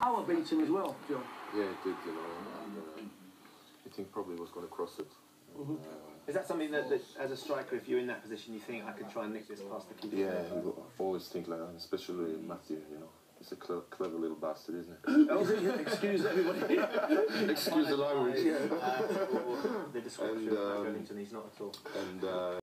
Power beat him as well, John. Yeah, it did, you know, and I think probably was going to cross it. Is that something that, as a striker, if you're in that position, you think, I could try and nick this past the keeper? Yeah, you always think like that, especially Matthew, you know. He's a clever little bastard, isn't he? Oh, excuse everybody. Excuse the language. Or the description of Wellington, he's not at all. And